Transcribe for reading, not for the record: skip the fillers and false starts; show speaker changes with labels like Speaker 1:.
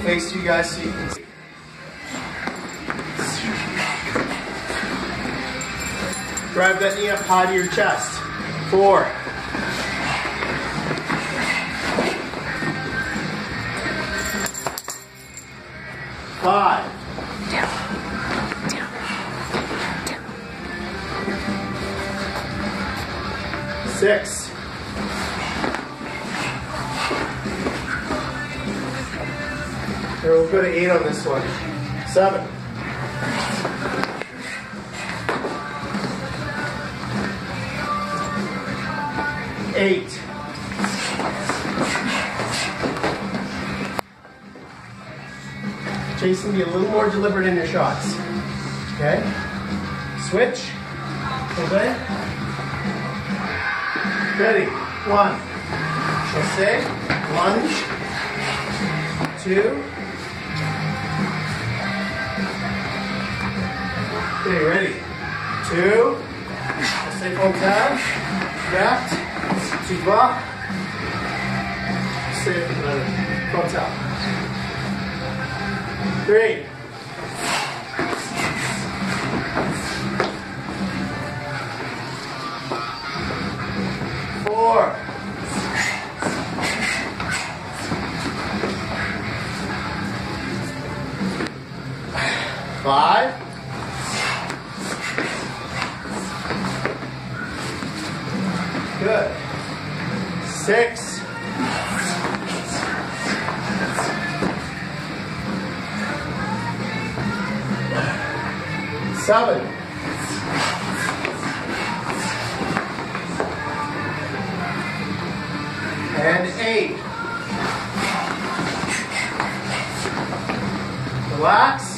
Speaker 1: face to you guys so you can see. Drive that knee up high to your chest. 4. 5. 6. 'We'll go to 8 on this one. 7. 8. 'Jason, be a little more deliberate in your shots. Okay? Switch. Obey. Ready. 1. Chàssé. Lunge. 2. Okay, ready. 2. Chàssé Frontal. Left. Tu vas. Chàssé Frontal. 3. 4. 5. 6. 7. 8. Relax.